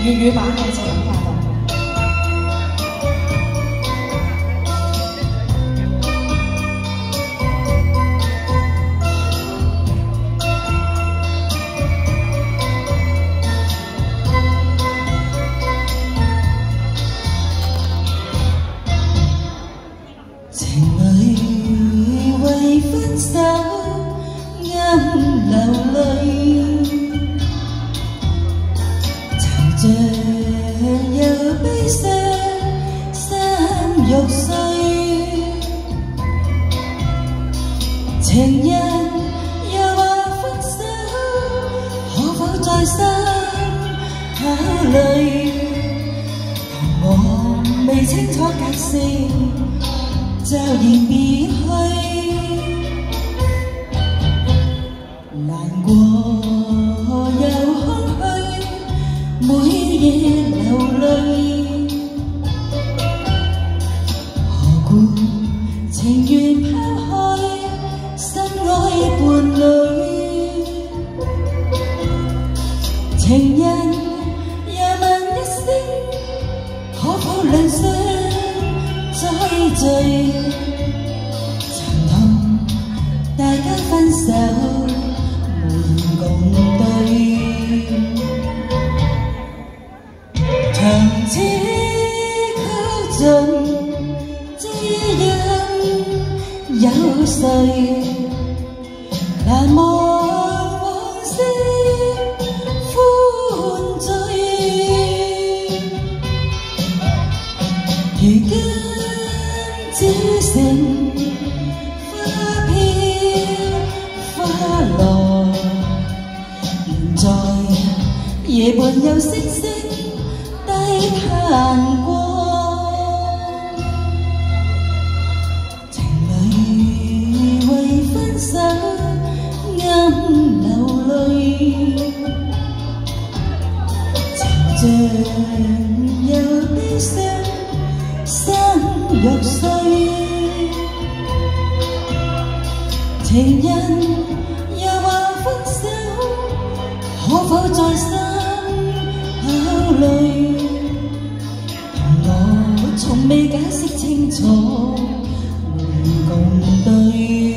粵語版嘅就咁快樂。 情侶為分手啱流淚，惆悵又悲傷，心欲碎。情人又話分手，可否再三考慮？同我未清楚解釋，驟然別去，難過又空虛，每夜流淚。何故情願拋開深愛伴侶？情人又問一聲，可否兩相再聚？曾同大家分手，無言共對。長此曲盡，知音有誰？難忘往昔歡醉。如今只剩花飄花落，仍在夜半有星星低嘆過。情侶為分手暗流淚，惆悵又悲傷，心欲碎。情人又話分手，可否再三考慮？同我從未解釋清楚，無言共對。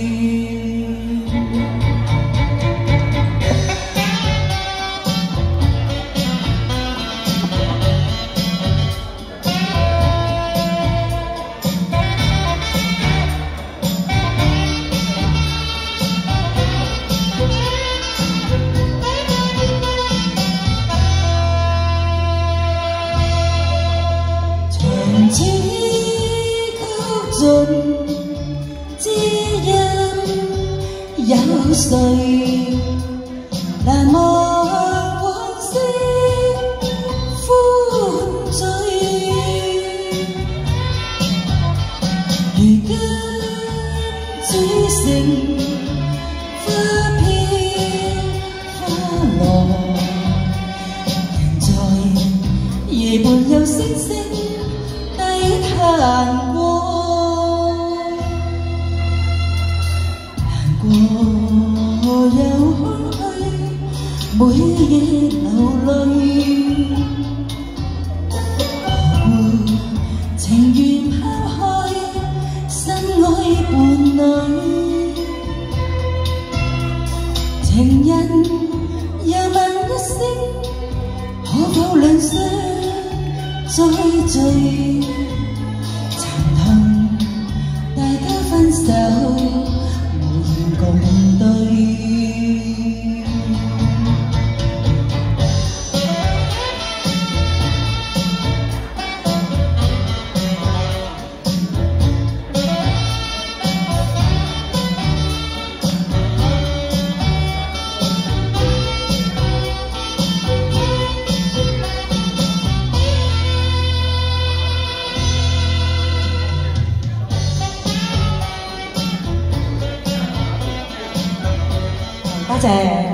此曲盡，知音有誰？難忘往昔歡醉。如今只剩花飄花落，仍在夜半有星星難過，難過又空虛，每夜流淚。何故情願拋開深愛伴侶？情人又問一聲，可否兩相再聚？分手無言共對。 多謝。